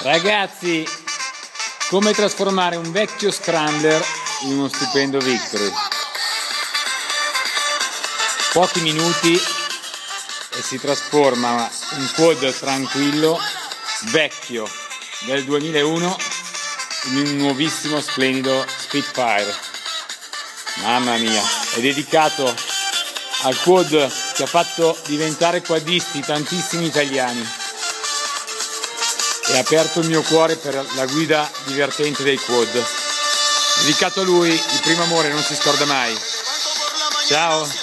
Ragazzi, come trasformare un vecchio scrambler in uno stupendo Victory. Pochi minuti e si trasforma un quad tranquillo, vecchio, del 2001 in un nuovissimo splendido Spitfire. Mamma mia, è dedicato al quad che ha fatto diventare quadisti tantissimi italiani e ha aperto il mio cuore per la guida divertente dei quad. Dedicato a lui, il primo amore non si scorda mai. Ciao!